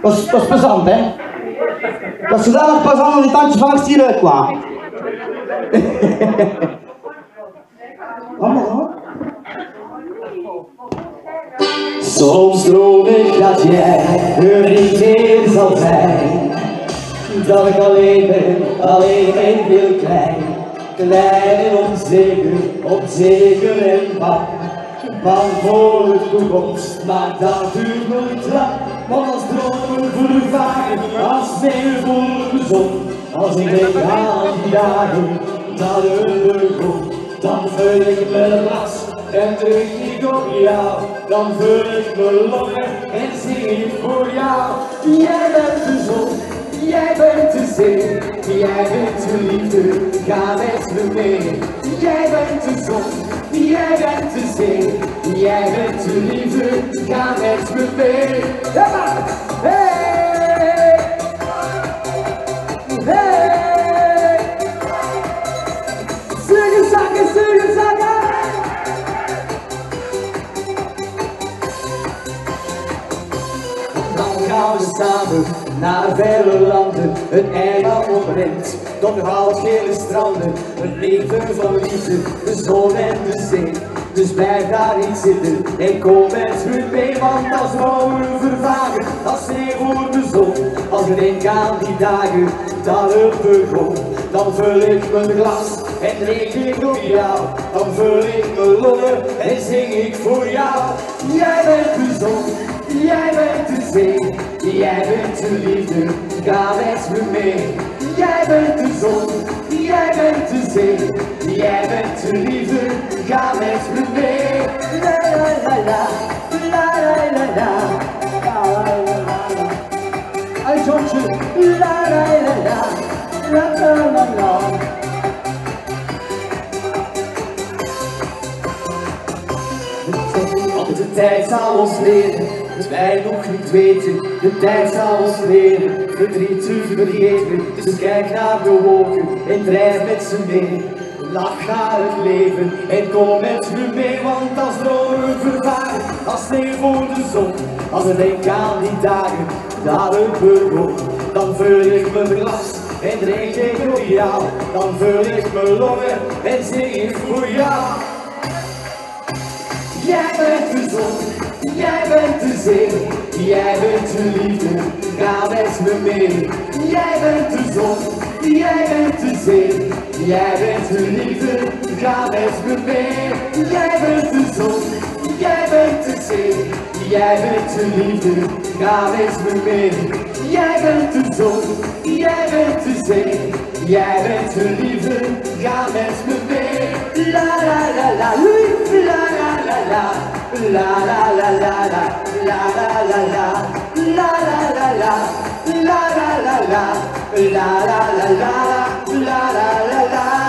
Dat is plezant, hè? Dat is zodanig plezant dat die tandjes van het hieruit kwamen. Soms droom ik dat jij er niet meer zal zijn. Dat ik alleen ben en heel klein. Klein en onzeker en bang. Bang voor de toekomst, maar dat duurt nooit lang. Want als dromen vervagen, als sneeuw voor de zon. Als ik denk aan die dagen, dat het begon. Dan vul ik mijn glas en druk ik op jou. Dan vul ik mijn longen en zing ik voor jou. Jij bent de zon, jij bent de zee. Jij bent de liefde, ga met me mee. Jij bent de zon, jij bent de zee. Jij bent de liefde, ga met me mee. Ja, hey! Hey! Zingen, zakken! Dan gaan we samen naar verre landen, een eiland oprecht, door goudgele stranden, een leven van liefde, de zon en de zee. Dus blijf daar niet zitten en kom met me mee, want als dromen vervagen, als sneeuw voor de zon. Als ik denk aan die dagen, dat het begon, dan vul ik mijn glas en drink ik op jou. Dan vul ik mijn longen en zing ik voor jou. Jij bent de zon, jij bent de zee. Jij bent de liefde, ga met me mee. Jij bent de zon, jij bent de zee. Jij bent de liefde, ga met me mee. La la la la, la la la la, la la la la. Hey Jontje, la la la la, la la la la. De tijd zal ons leren, dus wij nog niet weten. De tijd zal ons leren, verdriet te vergeten. Dus kijk naar de wolken en drijf met ze mee. Lach naar het leven en kom met me mee. Want als dromen vervagen, als sneeuw voor de zon. Als ik denk aan die dagen, dat het begon. Dan vul ik mijn glas en drink ik op jou. Dan vul ik mijn longen en zing ik voor jou. Jij bent de zon, jij bent de zee. Jij bent de liefde, ga met me mee. Jij bent de zon, jij bent de zee. Jij bent de liefde, ga met me mee. Jij bent de zon, jij bent de zee. Jij bent de liefde, ga met me mee. Jij bent de zon, jij bent de zee. Jij bent de liefde, ga met me mee. La la la la, la la la la, la la la la la, la la la la, la la la la, la la la la, la la la la, la la la la.